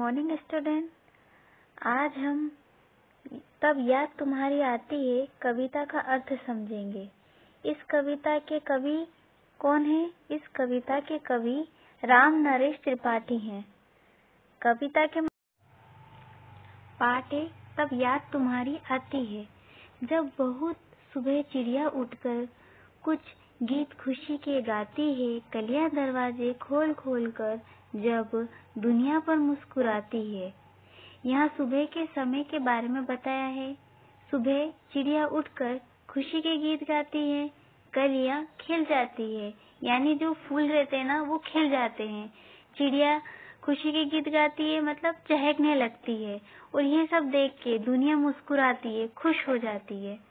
Morning student. आज हम तब याद तुम्हारी आती है कविता का अर्थ समझेंगे। इस कविता के कवि कौन है? इस कविता के कवि राम नरेश त्रिपाठी हैं। कविता के पाठ है तब याद तुम्हारी आती है। जब बहुत सुबह चिड़िया उठकर कुछ गीत खुशी के गाती है, कलियां दरवाजे खोल खोल कर जब दुनिया पर मुस्कुराती है। यहाँ सुबह के समय के बारे में बताया है। सुबह चिड़िया उठकर खुशी के गीत गाती है, कलियां खिल जाती है, यानी जो फूल रहते हैं ना वो खिल जाते हैं। चिड़िया खुशी के गीत गाती है मतलब चहकने लगती है, और ये सब देख के दुनिया मुस्कुराती है, खुश हो जाती है।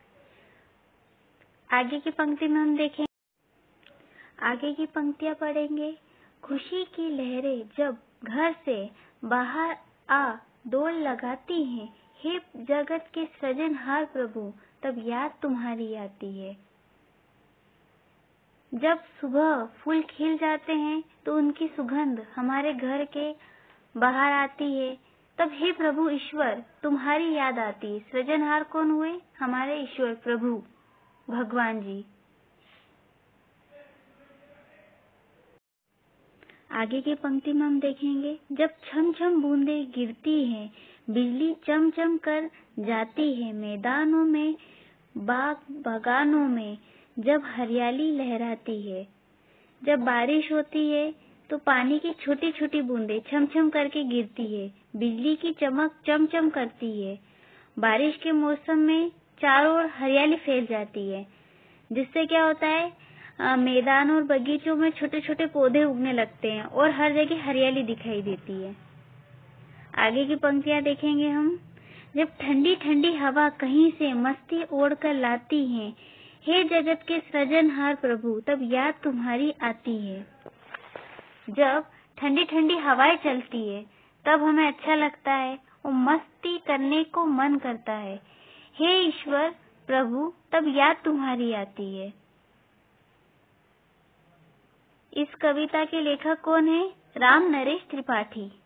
आगे की पंक्ति में हम देखें, आगे की पंक्तियां पढ़ेंगे। खुशी की लहरें जब घर से बाहर आ डोल लगाती हैं, हे जगत के सृजनहार प्रभु तब याद तुम्हारी आती है। जब सुबह फूल खिल जाते हैं तो उनकी सुगंध हमारे घर के बाहर आती है, तब हे प्रभु ईश्वर तुम्हारी याद आती है। सृजनहार कौन हुए? हमारे ईश्वर प्रभु भगवान जी। आगे की पंक्ति में हम देखेंगे, जब छम छम बूंदें गिरती हैं, बिजली चम चम कर जाती है, मैदानों में बाग बगानों में जब हरियाली लहराती है। जब बारिश होती है तो पानी की छोटी छोटी बूंदें छम छम करके गिरती है, बिजली की चमक चम चम करती है। बारिश के मौसम में चारों ओर हरियाली फैल जाती है, जिससे क्या होता है, मैदान और बगीचों में छोटे छोटे पौधे उगने लगते हैं और हर जगह हरियाली दिखाई देती है। आगे की पंक्तियां देखेंगे हम, जब ठंडी ठंडी हवा कहीं से मस्ती ओढ़ कर लाती है, हे जगत के सृजनहार प्रभु तब याद तुम्हारी आती है। जब ठंडी ठंडी हवाएं चलती है तब हमें अच्छा लगता है और मस्ती करने को मन करता है। हे ईश्वर प्रभु तब याद तुम्हारी आती है। इस कविता के लेखक कौन है? राम नरेश त्रिपाठी।